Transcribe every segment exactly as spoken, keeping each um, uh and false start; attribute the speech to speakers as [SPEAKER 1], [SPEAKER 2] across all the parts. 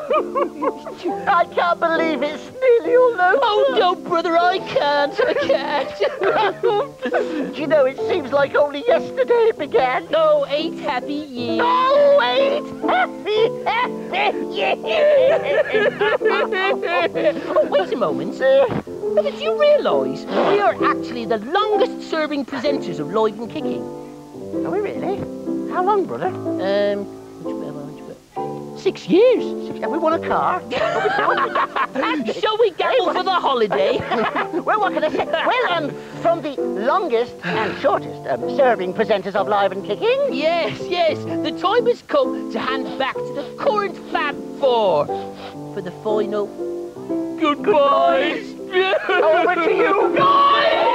[SPEAKER 1] I can't believe it's nearly all over.
[SPEAKER 2] Oh, no, brother, I can't. I can't.
[SPEAKER 1] Do you know, it seems like only yesterday it began.
[SPEAKER 2] No, eight happy years.
[SPEAKER 1] Oh, eight happy, happy years.
[SPEAKER 2] Oh, wait a moment. Uh, did you realise we are actually the longest-serving presenters of Live and Kicking?
[SPEAKER 1] Are we really? How long, brother?
[SPEAKER 2] Um, six years.
[SPEAKER 1] Six, and we won a car.
[SPEAKER 2] Shall we gamble for the holiday?
[SPEAKER 1] Well, what can I say? Well, um, from the longest and shortest um, serving presenters of Live and Kicking.
[SPEAKER 2] Yes, yes. The time has come to hand back to the current Fab Four for the final goodbyes.
[SPEAKER 1] Over to you guys.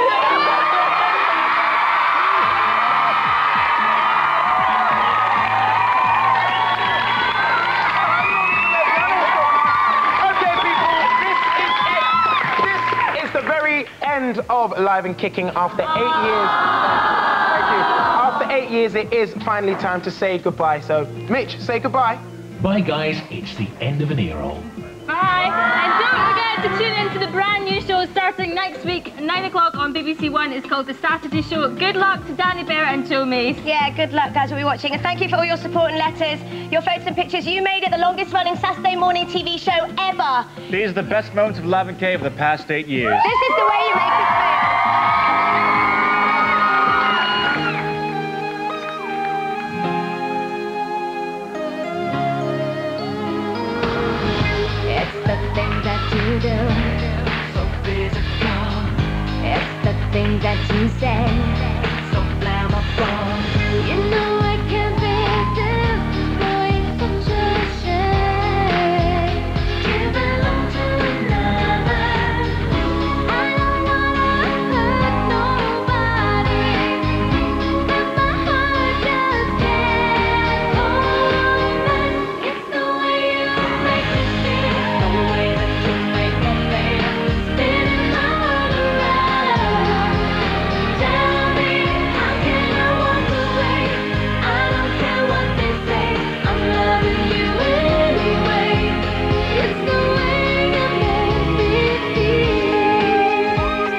[SPEAKER 3] End of Live and Kicking after eight years. Thank you. After eight years, it is finally time to say goodbye. So, Mitch, say goodbye.
[SPEAKER 4] Bye, guys. It's the end of an era.
[SPEAKER 5] Bye. And don't forget to tune in to the brand new show starting next week, nine o'clock on B B C One. It's called The Saturday Show. Good luck to Danny Bear and Joe Mace.
[SPEAKER 6] Yeah, good luck, guys. We'll be watching. And thank you for all your support and letters, your photos and pictures. You made it the longest running Saturday morning T V show ever.
[SPEAKER 7] These are the best moments of Live and K of the past eight years.
[SPEAKER 6] This is the way you make us feel. It's the things that you do, so physical. It's the things that you say, so flammable. You know I can't be there, boy, it's such a shame. You belong to another. I don't wanna hurt nobody, but my heart just can't hold back. It's the way you make me feel, the way that you make me feel, spinning my world around. Tell me, how can I walk away? I don't care what they say, I'm loving you anyway. It's the way you make me feel.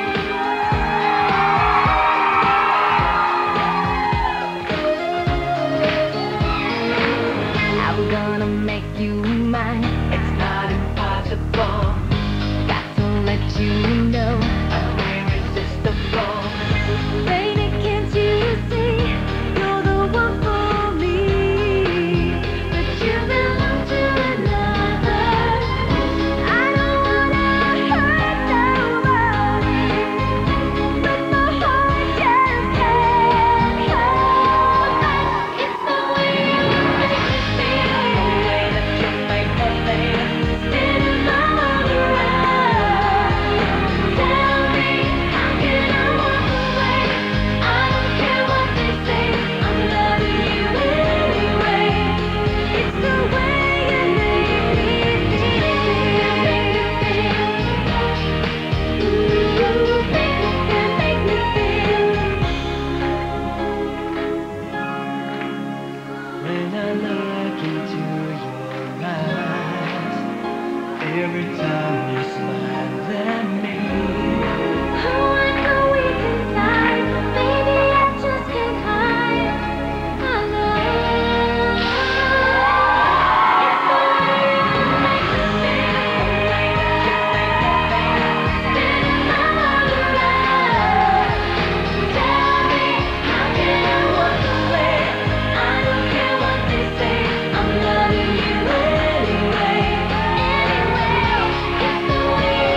[SPEAKER 6] I'm gonna make you mine. It's not impossible. Got to let you know I'm irresistible. Baby, can't you see you're the one for me? But you belong to another. I don't wanna hurt nobody, but my heart just can't hold back. It's the way you make me feel, the way that you make me feel, spinning my world around. Tell me, how can I walk away? I don't care what they say, I'm loving you anyway. It's the way you make me feel, make me feel. Ooh, make me feel, make me feel.
[SPEAKER 8] When I look into your eyes, every time you smile at me,
[SPEAKER 6] Oh, I know we can fly, baby, I just can't hide. I love. It's the way you make me feel, the way that you make me feel, spinning my world around. Tell me, how can I walk away? I don't care what they say, I'm loving you anyway. Anyway, it's the way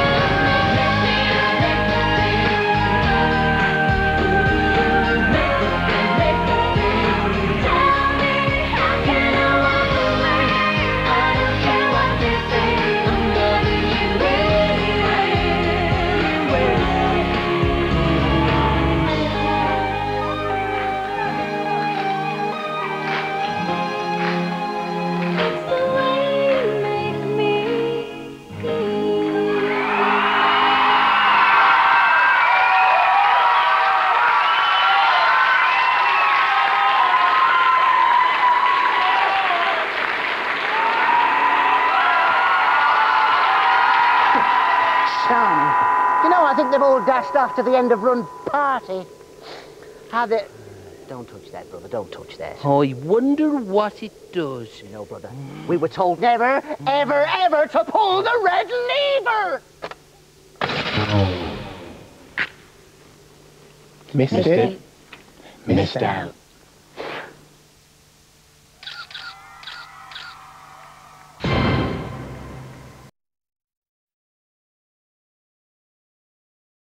[SPEAKER 1] I think they've all dashed off to the end of run party. How they... Don't touch that, brother, don't touch that.
[SPEAKER 2] I wonder what it does.
[SPEAKER 1] You know, brother, we were told never, ever, ever to pull the red lever!
[SPEAKER 3] Missed,
[SPEAKER 4] Missed
[SPEAKER 3] it.
[SPEAKER 4] it. Missed out.